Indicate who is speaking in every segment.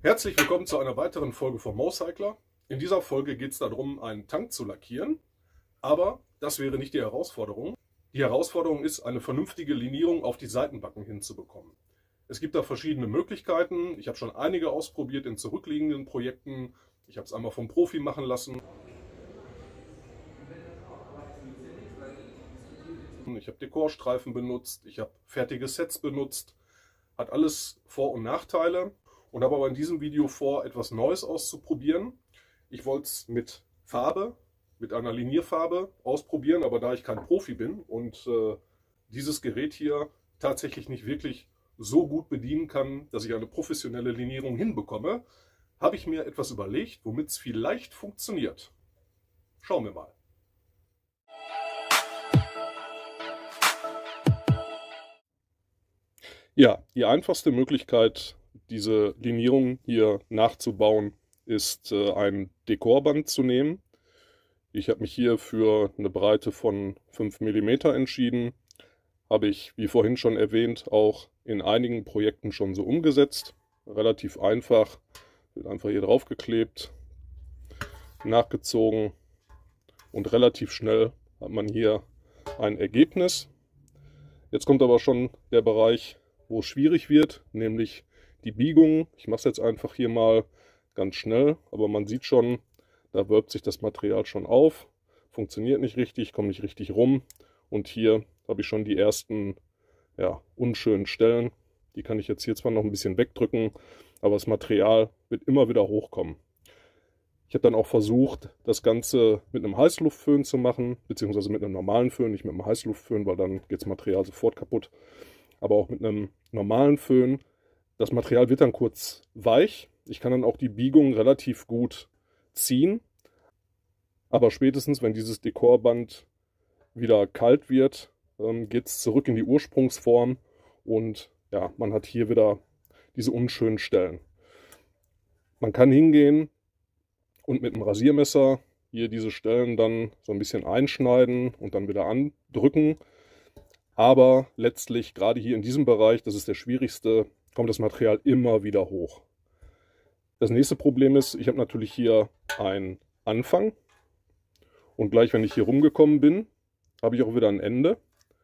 Speaker 1: Herzlich willkommen zu einer weiteren Folge von Mocycler. In dieser Folge geht es darum, einen Tank zu lackieren, aber das wäre nicht die Herausforderung. Die Herausforderung ist, eine vernünftige Linierung auf die Seitenbacken hinzubekommen. Es gibt da verschiedene Möglichkeiten. Ich habe schon einige ausprobiert in zurückliegenden Projekten. Ich habe es einmal vom Profi machen lassen. Ich habe Dekorstreifen benutzt, ich habe fertige Sets benutzt. Hat alles Vor- und Nachteile. Und habe aber in diesem Video vor, etwas Neues auszuprobieren. Ich wollte es mit Farbe, mit einer Linierfarbe ausprobieren, aber da ich kein Profi bin und dieses Gerät hier tatsächlich nicht wirklich so gut bedienen kann, dass ich eine professionelle Linierung hinbekomme, habe ich mir etwas überlegt, womit es vielleicht funktioniert. Schauen wir mal. Ja, die einfachste Möglichkeit, diese Linierung hier nachzubauen, ist ein Dekorband zu nehmen. Ich habe mich hier für eine Breite von 5 mm entschieden. Habe ich, wie vorhin schon erwähnt, auch in einigen Projekten schon so umgesetzt. Relativ einfach. Wird einfach hier drauf geklebt, nachgezogen und relativ schnell hat man hier ein Ergebnis. Jetzt kommt aber schon der Bereich, wo es schwierig wird, nämlich die Biegung. Ich mache es jetzt einfach hier mal ganz schnell, aber man sieht schon, da wölbt sich das Material schon auf, funktioniert nicht richtig, kommt nicht richtig rum und hier habe ich schon die ersten unschönen Stellen. Die kann ich jetzt hier zwar noch ein bisschen wegdrücken, aber das Material wird immer wieder hochkommen. Ich habe dann auch versucht, das Ganze mit einem Heißluftföhn zu machen, beziehungsweise mit einem normalen Föhn, nicht mit einem Heißluftföhn, weil dann geht das Material sofort kaputt. Aber auch mit einem normalen Föhn. Das Material wird dann kurz weich. Ich kann dann auch die Biegung relativ gut ziehen. Aber spätestens, wenn dieses Dekorband wieder kalt wird, geht es zurück in die Ursprungsform. Und ja, man hat hier wieder diese unschönen Stellen. Man kann hingehen und mit einem Rasiermesser hier diese Stellen dann so ein bisschen einschneiden und dann wieder andrücken. Aber letztlich, gerade hier in diesem Bereich, das ist der schwierigste, kommt das Material immer wieder hoch. Das nächste Problem ist, ich habe natürlich hier einen Anfang und gleich, wenn ich hier rumgekommen bin, habe ich auch wieder ein Ende.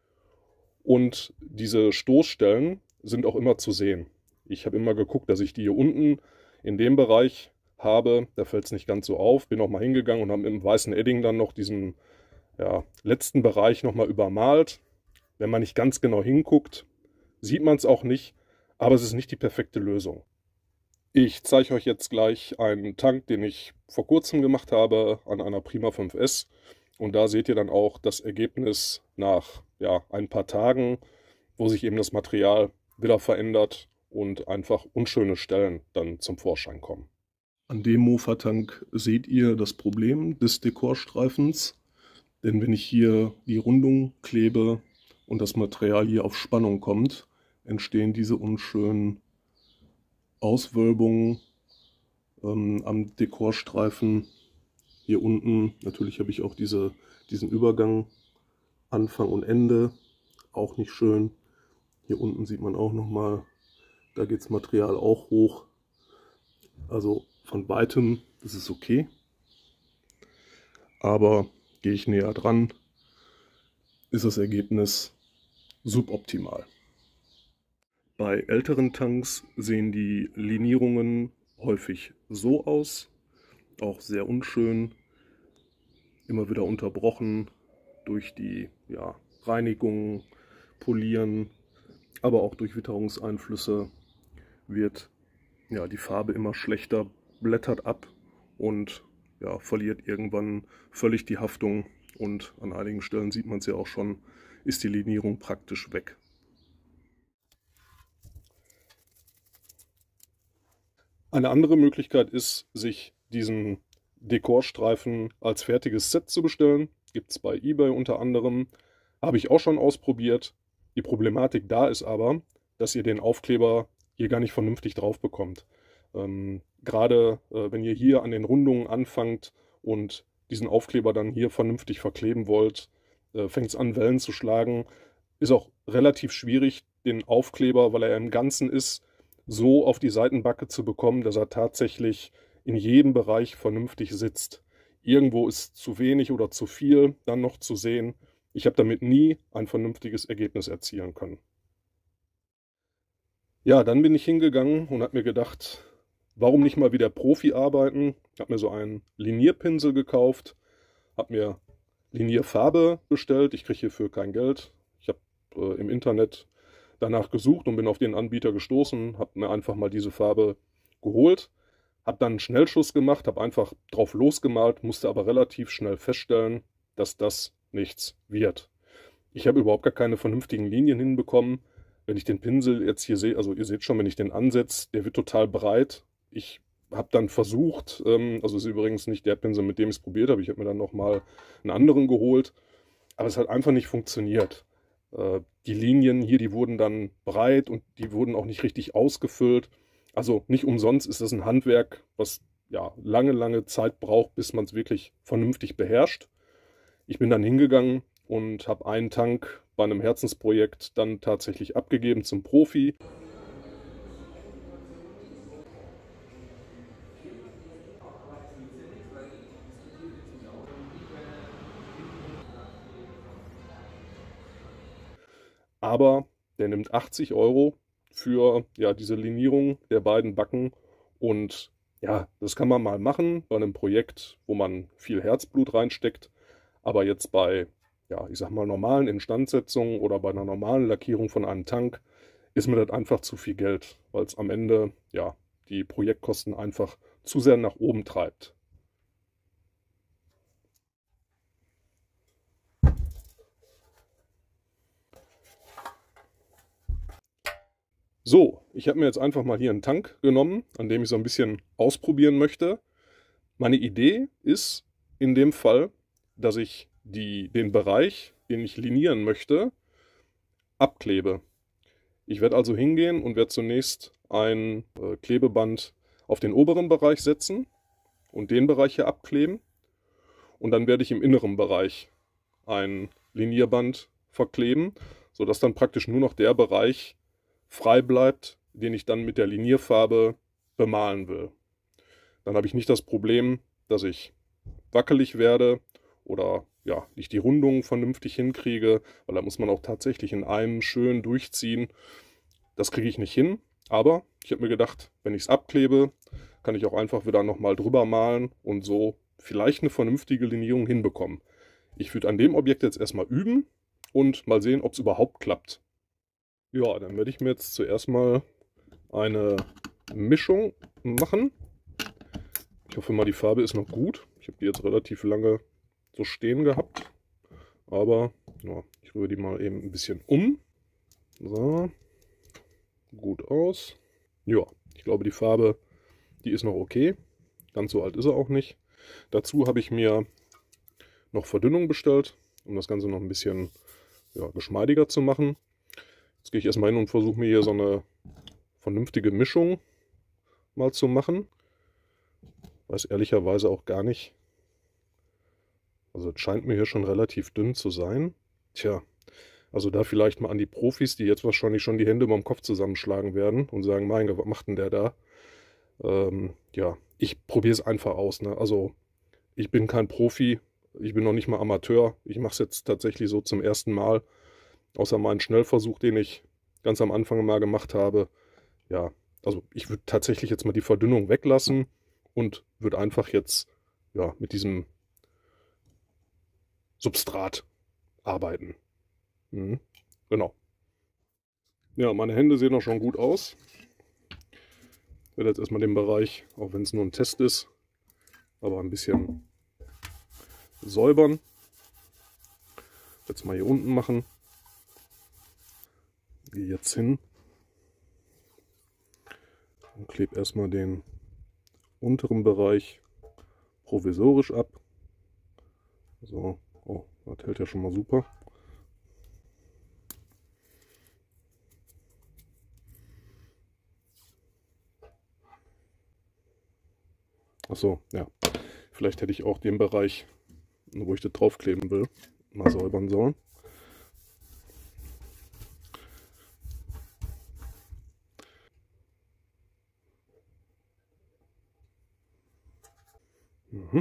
Speaker 1: Und diese Stoßstellen sind auch immer zu sehen. Ich habe immer geguckt, dass ich die hier unten in dem Bereich habe. Da fällt es nicht ganz so auf. Bin auch mal hingegangen und habe mit dem weißen Edding dann noch diesen letzten Bereich nochmal übermalt. Wenn man nicht ganz genau hinguckt, sieht man es auch nicht, aber es ist nicht die perfekte Lösung. Ich zeige euch jetzt gleich einen Tank, den ich vor kurzem gemacht habe an einer Prima 5S. Und da seht ihr dann auch das Ergebnis nach ein paar Tagen, wo sich eben das Material wieder verändert und einfach unschöne Stellen dann zum Vorschein kommen. An dem Mofa-Tank seht ihr das Problem des Dekorstreifens. Denn wenn ich hier die Rundung klebe und das Material hier auf Spannung kommt, entstehen diese unschönen Auswölbungen am Dekorstreifen. Hier unten, natürlich habe ich auch diesen Übergang Anfang und Ende, auch nicht schön. Hier unten sieht man auch nochmal, da geht das Material auch hoch. Also von weitem, das ist okay. Aber gehe ich näher dran, ist das Ergebnis suboptimal. Bei älteren Tanks sehen die Linierungen häufig so aus, auch sehr unschön, immer wieder unterbrochen durch die Reinigung, Polieren, aber auch durch Witterungseinflüsse wird die Farbe immer schlechter, blättert ab und verliert irgendwann völlig die Haftung und an einigen Stellen sieht man es ja auch schon, ist die Linierung praktisch weg. Eine andere Möglichkeit ist, sich diesen Dekorstreifen als fertiges Set zu bestellen. Gibt es bei eBay unter anderem. Habe ich auch schon ausprobiert. Die Problematik da ist aber, dass ihr den Aufkleber hier gar nicht vernünftig drauf bekommt. Gerade wenn ihr hier an den Rundungen anfangt und diesen Aufkleber dann hier vernünftig verkleben wollt, fängt es an, Wellen zu schlagen. Ist auch relativ schwierig, den Aufkleber, weil er im Ganzen ist, so auf die Seitenbacke zu bekommen, dass er tatsächlich in jedem Bereich vernünftig sitzt. Irgendwo ist zu wenig oder zu viel dann noch zu sehen. Ich habe damit nie ein vernünftiges Ergebnis erzielen können. Ja, dann bin ich hingegangen und habe mir gedacht, warum nicht mal wie der Profi arbeiten? Ich habe mir so einen Linierpinsel gekauft, habe mir Linierfarbe bestellt. Ich kriege hierfür kein Geld. Ich habe im Internet danach gesucht und bin auf den Anbieter gestoßen, habe mir einfach mal diese Farbe geholt, habe dann einen Schnellschuss gemacht, habe einfach drauf losgemalt, musste aber relativ schnell feststellen, dass das nichts wird. Ich habe überhaupt gar keine vernünftigen Linien hinbekommen. Wenn ich den Pinsel jetzt hier sehe, also ihr seht schon, wenn ich den ansetze, der wird total breit. Ich habe dann versucht, also ist übrigens nicht der Pinsel, mit dem ich es probiert habe, ich habe mir dann nochmal einen anderen geholt, aber es hat einfach nicht funktioniert. Die Linien hier, die wurden dann breit und die wurden auch nicht richtig ausgefüllt. Also nicht umsonst ist das ein Handwerk, was ja lange Zeit braucht, bis man es wirklich vernünftig beherrscht. Ich bin dann hingegangen und habe einen Tank bei einem Herzensprojekt dann tatsächlich abgegeben zum Profi. Aber der nimmt 80 € für ja, diese Linierung der beiden Backen. Und ja, das kann man mal machen bei einem Projekt, wo man viel Herzblut reinsteckt. Aber jetzt bei, ja, ich sag mal, normalen Instandsetzungen oder bei einer normalen Lackierung von einem Tank ist mir das einfach zu viel Geld, weil es am Ende ja die Projektkosten einfach zu sehr nach oben treibt. So, ich habe mir jetzt einfach mal hier einen Tank genommen, an dem ich so ein bisschen ausprobieren möchte. Meine Idee ist in dem Fall, dass ich den Bereich, den ich linieren möchte, abklebe. Ich werde also hingehen und werde zunächst ein Klebeband auf den oberen Bereich setzen und den Bereich hier abkleben. Und dann werde ich im inneren Bereich ein Linierband verkleben, sodass dann praktisch nur noch der Bereich frei bleibt, den ich dann mit der Linierfarbe bemalen will. Dann habe ich nicht das Problem, dass ich wackelig werde oder ja, nicht die Rundungen vernünftig hinkriege, weil da muss man auch tatsächlich in einem schön durchziehen. Das kriege ich nicht hin, aber ich habe mir gedacht, wenn ich es abklebe, kann ich auch einfach wieder nochmal drüber malen und so vielleicht eine vernünftige Linierung hinbekommen. Ich würde an dem Objekt jetzt erstmal üben und mal sehen, ob es überhaupt klappt. Ja, dann werde ich mir jetzt zuerst mal eine Mischung machen. Ich hoffe mal, die Farbe ist noch gut. Ich habe die jetzt relativ lange so stehen gehabt. Aber ja, ich rühre die mal eben ein bisschen um. So, gut aus. Ja, ich glaube, die Farbe, die ist noch okay. Ganz so alt ist er auch nicht. Dazu habe ich mir noch Verdünnung bestellt, um das Ganze noch ein bisschen ja, geschmeidiger zu machen. Jetzt gehe ich erstmal hin und versuche mir hier so eine vernünftige Mischung mal zu machen. Weiß ehrlicherweise auch gar nicht. Also es scheint mir hier schon relativ dünn zu sein. Tja, also da vielleicht mal an die Profis, die jetzt wahrscheinlich schon die Hände über dem Kopf zusammenschlagen werden und sagen, mein Gott, was macht denn der da? Ja, ich probiere es einfach aus. Ne? Also ich bin kein Profi, ich bin noch nicht mal Amateur. Ich mache es jetzt tatsächlich so zum ersten Mal. Außer meinen Schnellversuch, den ich ganz am Anfang mal gemacht habe. Ja, also ich würde tatsächlich jetzt mal die Verdünnung weglassen und würde einfach jetzt ja, mit diesem Substrat arbeiten. Mhm, genau. Ja, meine Hände sehen auch schon gut aus. Ich werde jetzt erstmal den Bereich, auch wenn es nur ein Test ist, aber ein bisschen säubern. Jetzt mal hier unten machen. Gehe jetzt hin und klebe erstmal den unteren Bereich provisorisch ab. So, oh, das hält ja schon mal super. Achso, ja. Vielleicht hätte ich auch den Bereich, wo ich das draufkleben will, mal säubern sollen. Mhm.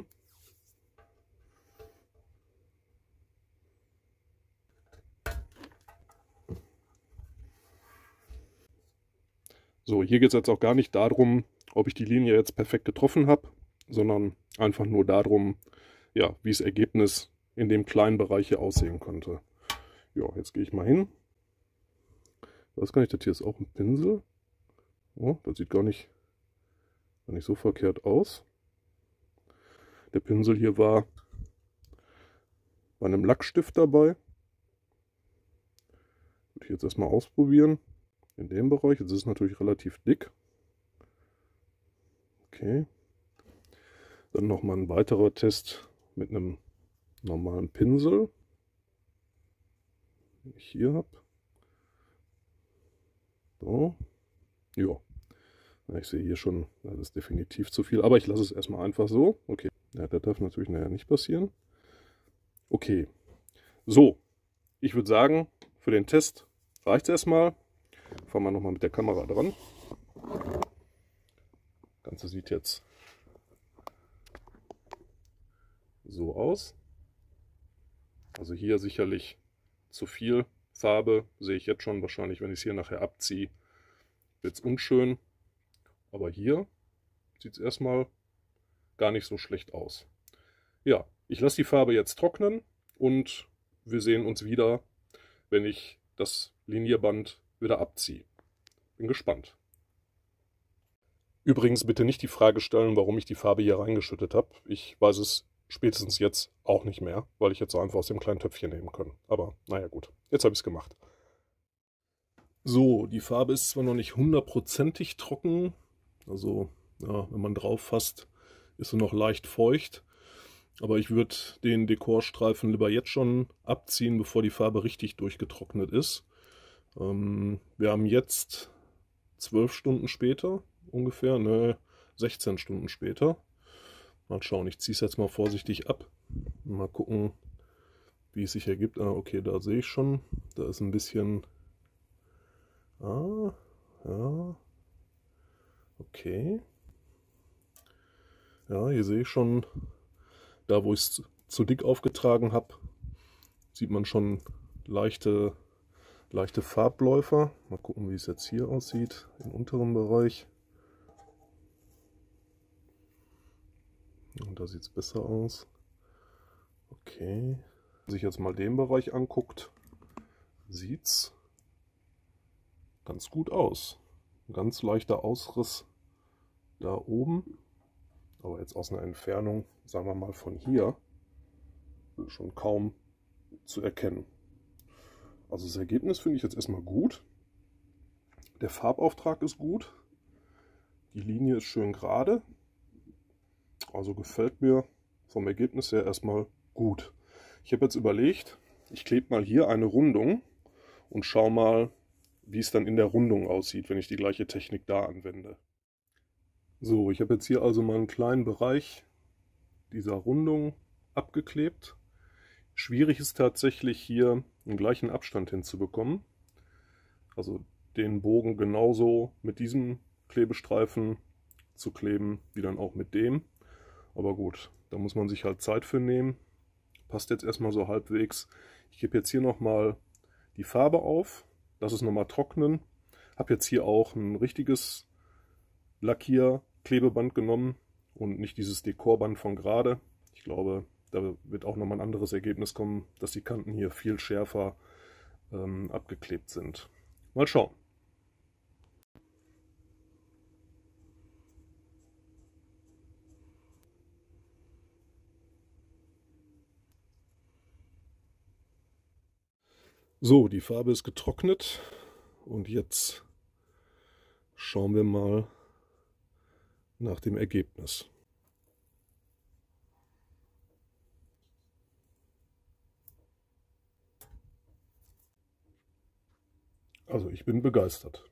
Speaker 1: So, hier geht es jetzt auch gar nicht darum, ob ich die Linie jetzt perfekt getroffen habe, sondern einfach nur darum, ja, wie das Ergebnis in dem kleinen Bereich hier aussehen könnte. Ja, jetzt gehe ich mal hin. Was kann ich, das hier ist auch ein Pinsel. Oh, das sieht gar nicht so verkehrt aus. Der Pinsel hier war bei einem Lackstift dabei. Würde ich jetzt erstmal ausprobieren. In dem Bereich. Jetzt ist es natürlich relativ dick. Okay. Dann nochmal ein weiterer Test mit einem normalen Pinsel, den ich hier habe. So. Ja. Ich sehe hier schon, das ist definitiv zu viel, aber ich lasse es erstmal einfach so. Okay. Ja, das darf natürlich nachher nicht passieren. Okay. So. Ich würde sagen, für den Test reicht es erstmal. Fahren wir nochmal mit der Kamera dran. Das Ganze sieht jetzt so aus. Also hier sicherlich zu viel Farbe, sehe ich jetzt schon. Wahrscheinlich, wenn ich es hier nachher abziehe, wird es unschön. Aber hier sieht es erstmal gar nicht so schlecht aus. Ja, ich lasse die Farbe jetzt trocknen und wir sehen uns wieder, wenn ich das Linierband wieder abziehe. Bin gespannt. Übrigens bitte nicht die Frage stellen, warum ich die Farbe hier reingeschüttet habe. Ich weiß es spätestens jetzt auch nicht mehr, weil ich jetzt so einfach aus dem kleinen Töpfchen nehmen kann. Aber naja gut, jetzt habe ich es gemacht. So, die Farbe ist zwar noch nicht hundertprozentig trocken, also ja, wenn man drauf fasst, ist sie noch leicht feucht. Aber ich würde den Dekorstreifen lieber jetzt schon abziehen, bevor die Farbe richtig durchgetrocknet ist. Wir haben jetzt 12 Stunden später ungefähr, ne, 16 Stunden später. Mal schauen, ich ziehe es jetzt mal vorsichtig ab. Mal gucken, wie es sich ergibt. Ah, okay, da sehe ich schon, da ist ein bisschen... Ah, ja, okay. Ja, hier sehe ich schon, da wo ich es zu dick aufgetragen habe, sieht man schon leichte Farbläufer. Mal gucken, wie es jetzt hier aussieht, im unteren Bereich. Und da sieht es besser aus. Okay. Wenn man sich jetzt mal den Bereich anguckt, sieht es ganz gut aus. Ein ganz leichter Ausriss da oben. Aber jetzt aus einer Entfernung, sagen wir mal von hier, schon kaum zu erkennen. Also das Ergebnis finde ich jetzt erstmal gut. Der Farbauftrag ist gut. Die Linie ist schön gerade. Also gefällt mir vom Ergebnis her erstmal gut. Ich habe jetzt überlegt, ich klebe mal hier eine Rundung und schaue mal, wie es dann in der Rundung aussieht, wenn ich die gleiche Technik da anwende. So, ich habe jetzt hier also mal einen kleinen Bereich dieser Rundung abgeklebt. Schwierig ist tatsächlich hier einen gleichen Abstand hinzubekommen. Also den Bogen genauso mit diesem Klebestreifen zu kleben, wie dann auch mit dem. Aber gut, da muss man sich halt Zeit für nehmen. Passt jetzt erstmal so halbwegs. Ich gebe jetzt hier nochmal die Farbe auf, lasse es nochmal trocknen. Habe jetzt hier auch ein richtiges Lackierklebeband genommen und nicht dieses Dekorband von gerade. Ich glaube, da wird auch nochmal ein anderes Ergebnis kommen, dass die Kanten hier viel schärfer abgeklebt sind. Mal schauen. So, die Farbe ist getrocknet und jetzt schauen wir mal nach dem Ergebnis. Also ich bin begeistert.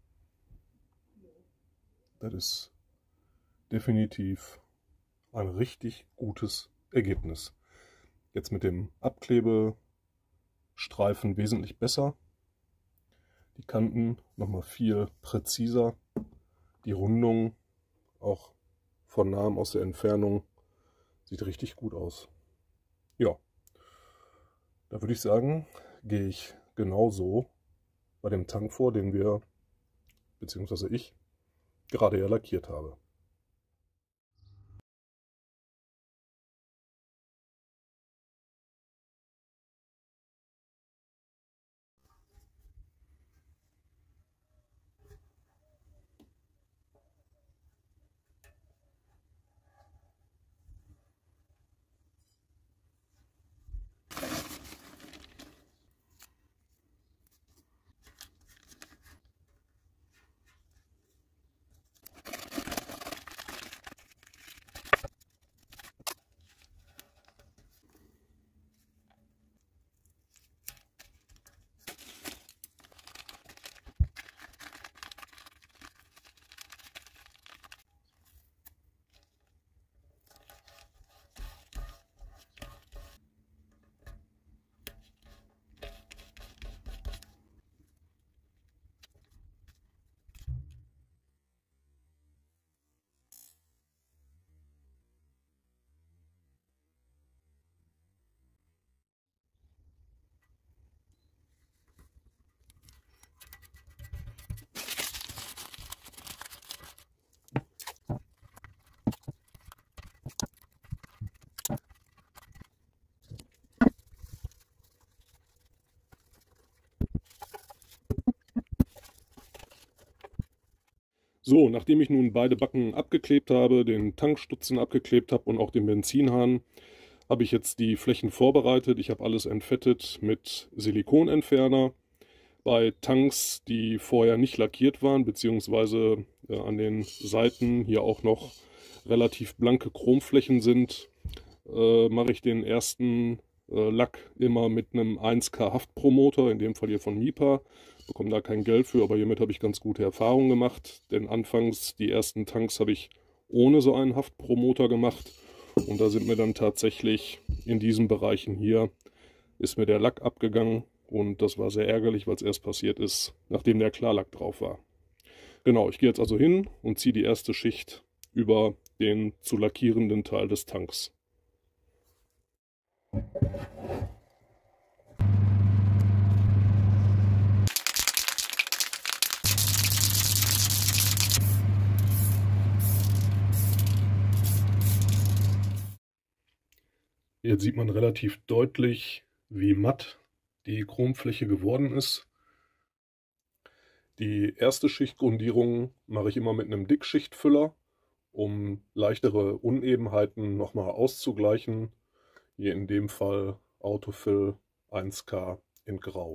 Speaker 1: Das ist definitiv ein richtig gutes Ergebnis. Jetzt mit dem Abklebestreifen wesentlich besser. Die Kanten nochmal viel präziser. Die Rundung auch von nahem aus der Entfernung Sieht richtig gut aus. Ja, da würde ich sagen, gehe ich genauso bei dem Tank vor, den wir, beziehungsweise ich, gerade ja lackiert habe. So, nachdem ich nun beide Backen abgeklebt habe, den Tankstutzen abgeklebt habe und auch den Benzinhahn, habe ich jetzt die Flächen vorbereitet. Ich habe alles entfettet mit Silikonentferner. Bei Tanks, die vorher nicht lackiert waren, beziehungsweise an den Seiten hier auch noch relativ blanke Chromflächen sind, mache ich den ersten Lack immer mit einem 1K Haftpromoter, in dem Fall hier von Mipa. Bekomme da kein Geld für, aber hiermit habe ich ganz gute Erfahrungen gemacht. Denn anfangs, die ersten Tanks habe ich ohne so einen Haftpromoter gemacht. Und da sind mir dann tatsächlich in diesen Bereichen hier, ist mir der Lack abgegangen. Und das war sehr ärgerlich, weil es erst passiert ist, nachdem der Klarlack drauf war. Genau, ich gehe jetzt also hin und ziehe die erste Schicht über den zu lackierenden Teil des Tanks. Jetzt sieht man relativ deutlich, wie matt die Chromfläche geworden ist. Die erste Schichtgrundierung mache ich immer mit einem Dickschichtfüller, um leichtere Unebenheiten nochmal auszugleichen. Hier in dem Fall Autofill 1K in Grau.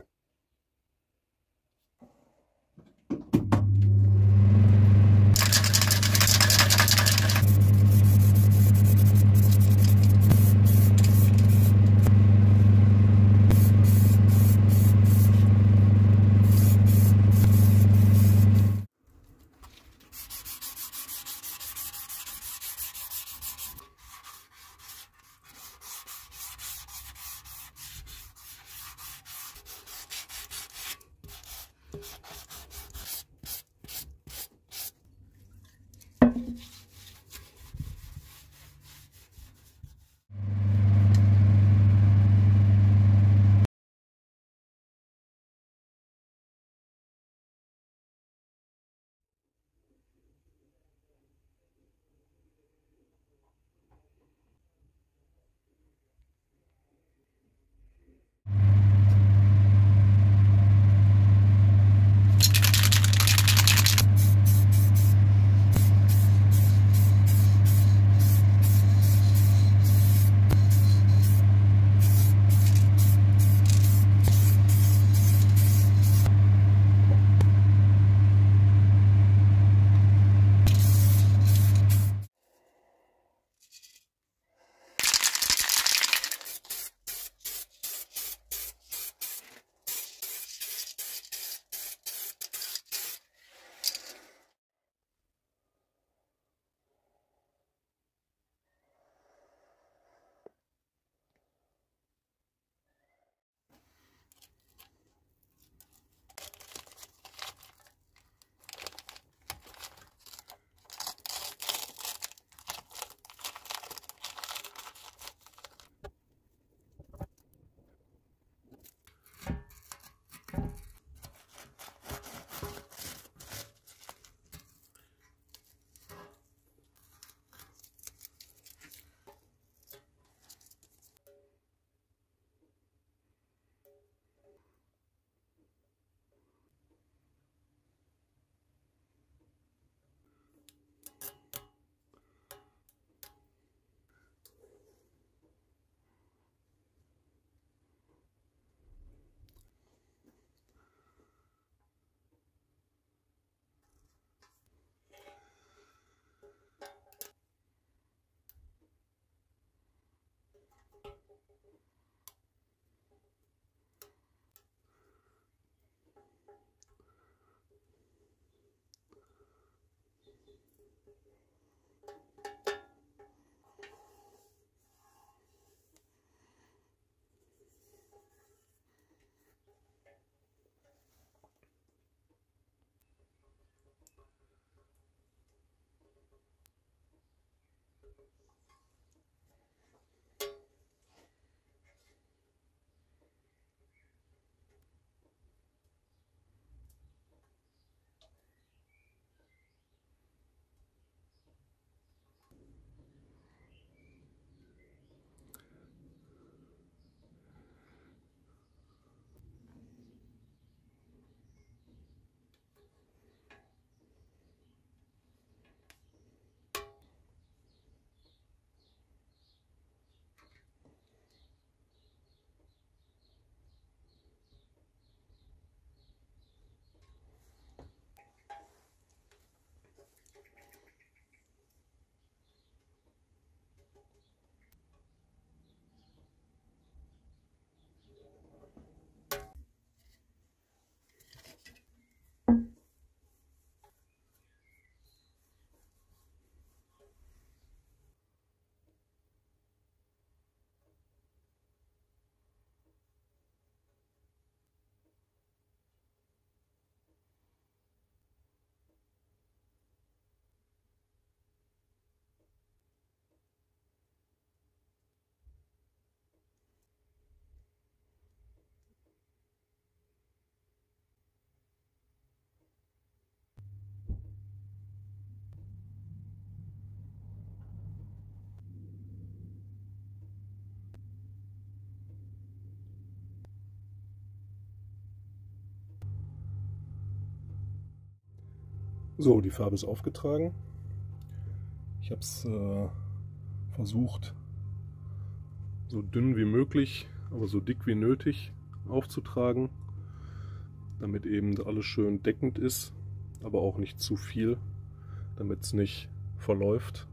Speaker 1: So, die Farbe ist aufgetragen. Ich habe es versucht, so dünn wie möglich, aber so dick wie nötig aufzutragen, damit eben alles schön deckend ist, aber auch nicht zu viel, damit es nicht verläuft.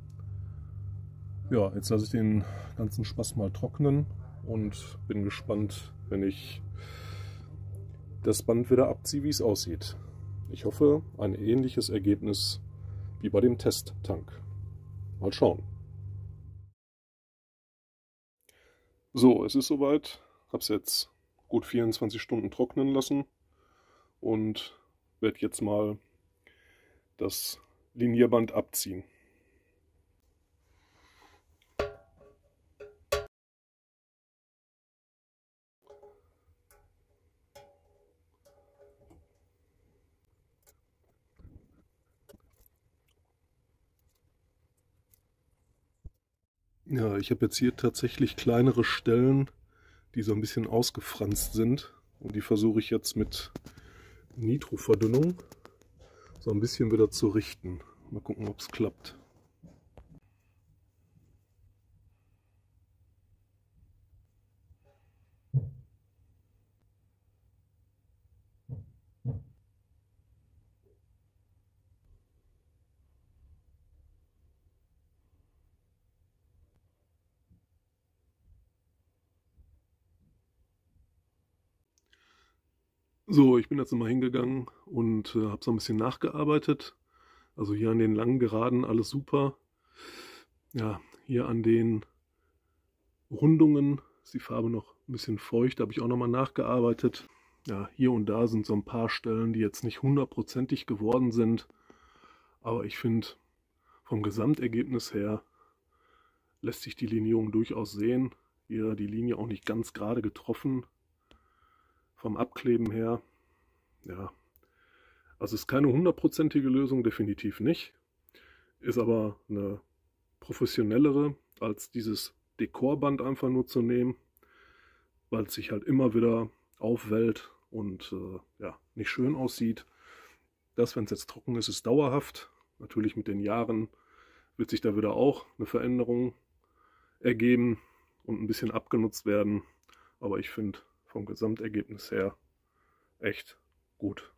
Speaker 1: Ja, jetzt lasse ich den ganzen Spaß mal trocknen und bin gespannt, wenn ich das Band wieder abziehe, wie es aussieht. Ich hoffe, ein ähnliches Ergebnis wie bei dem Testtank. Mal schauen. So, es ist soweit. Habe es jetzt gut 24 Stunden trocknen lassen und werde jetzt mal das Linierband abziehen. Ja, ich habe jetzt hier tatsächlich kleinere Stellen, die so ein bisschen ausgefranst sind. Und die versuche ich jetzt mit Nitroverdünnung so ein bisschen wieder zu richten. Mal gucken, ob es klappt. So, ich bin jetzt mal hingegangen und habe so ein bisschen nachgearbeitet. Also hier an den langen Geraden alles super. Ja, hier an den Rundungen ist die Farbe noch ein bisschen feucht, da habe ich auch nochmal nachgearbeitet. Ja, hier und da sind so ein paar Stellen, die jetzt nicht hundertprozentig geworden sind. Aber ich finde, vom Gesamtergebnis her lässt sich die Linierung durchaus sehen. Hier die Linie auch nicht ganz gerade getroffen. Vom Abkleben her, ja, also ist keine hundertprozentige Lösung, definitiv nicht. Ist aber eine professionellere, als dieses Dekorband einfach nur zu nehmen, weil es sich halt immer wieder aufwellt und ja, nicht schön aussieht. Das, wenn es jetzt trocken ist, ist dauerhaft. Natürlich mit den Jahren wird sich da wieder auch eine Veränderung ergeben und ein bisschen abgenutzt werden. Aber ich finde vom Gesamtergebnis her echt gut.